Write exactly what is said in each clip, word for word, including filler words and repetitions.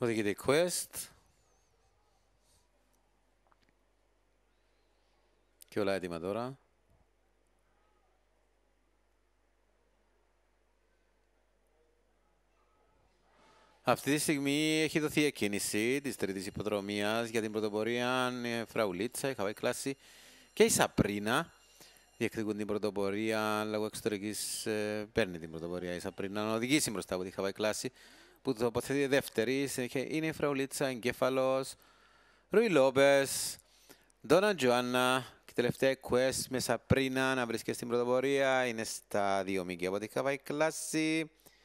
Οδηγείται η Quest. Και όλα έτοιμα τώρα. Αυτή τη στιγμή έχει δοθεί εκκίνηση της τρίτης υποδρομίας για την πρωτοπορία. Φραουλίτσα, η Χαβάη Κλάση και η Σαπρίνα διεκδικούν την πρωτοπορία. Λόγω εξωτερικής ε, παίρνει την πρωτοπορία η Σαπρίνα να οδηγήσει μπροστά από τη Χαβάη Κλάση που τοποθετεί δεύτερη. Είναι η Φραουλίτσα, εγκέφαλος, Ρουί Λόπες, Ντόνα Τζοάννα και τελευταία Quest με Σαπρίνα να βρίσκεται στην πρωτοπορία. Είναι στα δύο μήκη από τη Χαβάη Κλάση.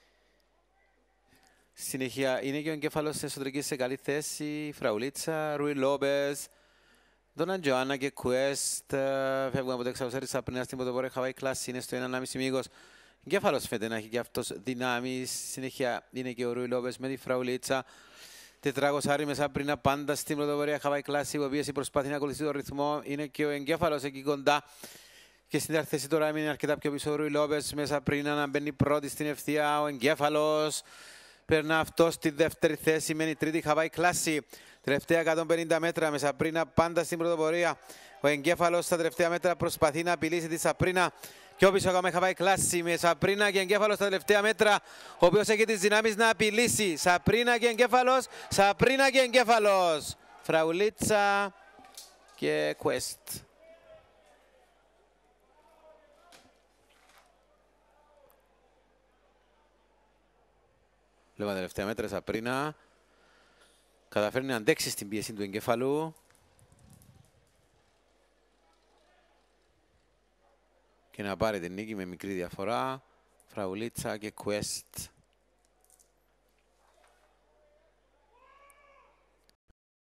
Συνεχεία είναι και ο εγκέφαλος εσωτερικής σε καλή θέση. Φραουλίτσα, Ρουί Λόπες, Ντόνα Τζοάννα και Quest φεύγουν από το εξαγωσέρι Σαπρίνα στην πρωτοπορία. Χαβάη Κλάση είναι στο ένα κόμμα πέντε μήκος. Εγκέφαλος φαίνεται να έχει και αυτός δυνάμεις. Συνέχεια είναι και ο Ρουί Λόπες με τη Φραουλίτσα. τετρακόσια με Σαπρίνα πάντα στην πρωτοπορία. Χαβάη Κλάση, η οποία προσπαθεί να ακολουθεί τον ρυθμό. Είναι και ο εγκέφαλος εκεί κοντά. Και στην θέση τώρα έμεινε αρκετά πιο πίσω ο Ρουί Λόπες με Σαπρίνα να μπαίνει πρώτη στην ευθεία. Ο εγκέφαλος περνά αυτό στη δεύτερη θέση. Μένει τρίτη Χαβάη Κλάση. Τελευταία εκατόν πενήντα μέτρα με Σαπρίνα πάντα στην πρωτοπορία. Ο εγκέφαλος στα τελευταία μέτρα προσπαθεί να απειλήσει τη Σαπρίνα. Πιο πίσω ακόμα η Χαβάη Κλάση με Σαπρίνα και εγκέφαλος στα τελευταία μέτρα, ο οποίος έχει τις δυνάμεις να απειλήσει. Σαπρίνα και εγκέφαλος, Σαπρίνα και εγκέφαλος. Φραουλίτσα και Quest. Βλέπουμε τα τελευταία μέτρα, Σαπρίνα καταφέρνει να αντέξει στην πίεση του εγκέφαλου. Και να πάρει την νίκη με μικρή διαφορά. Φραουλίτσα και Quest.